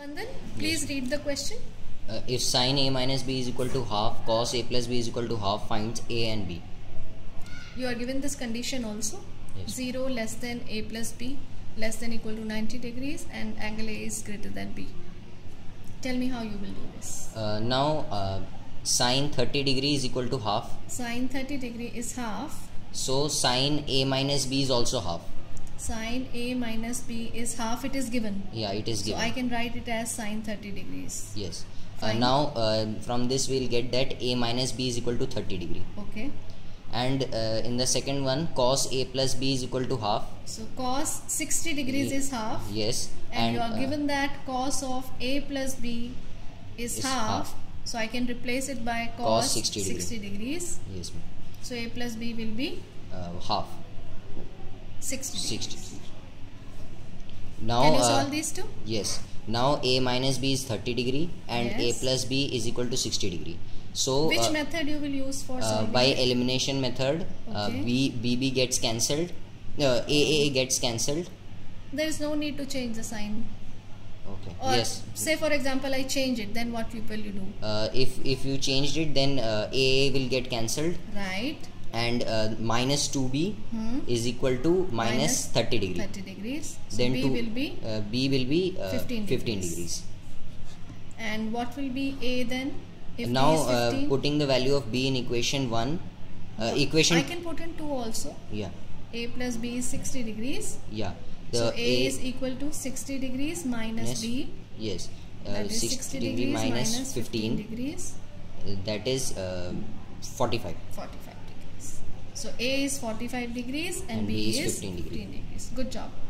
Nandan, please read the question. If sine a minus b is equal to half, cos a plus b is equal to half, finds a and b. You are given this condition also. Yes. 0 less than a plus b less than equal to 90 degrees and angle A is greater than b. Tell me how you will do this. Now sine 30 degree is equal to half. Sine 30 degree is half. So sine a minus b is also half. Sine a minus b is half. It is given. Yeah, it is given. So I can write it as sine 30 degrees. Yes. Fine. From this we will get that a minus b is equal to 30 degree. Okay. And in the second one, cos a plus b is equal to half. So cos 60 degrees is half. Yes. And you are given that cos of a plus b is half. So I can replace it by cos 60 degrees. Yes, ma'am. So a plus b will be Half. 60 degrees. 60. Now, Can you solve these two? Yes. Now a minus b is 30 degree and Yes. a plus b is equal to 60 degree. So Which method you will use for solving by it? elimination method, Okay. b gets cancelled, a gets cancelled. There is no need to change the sign. Okay. Or Yes. say for example I change it, then what will you do? If you changed it, then a will get cancelled, Right. and minus 2b is equal to minus 30 degree. 30 degrees. So Then b will be b will be 15 15 degrees. degrees. And what will be a then? If Now b is 15, putting the value of b in equation 1, equation I can put in 2 also. yeah A plus b is 60 degrees. yeah So a is equal to 60 degrees minus b. yes That is 60 degree minus 15, degrees. that is 45. 45 degrees. So a is 45 degrees and b is 15 degree. 15 degrees. Good job.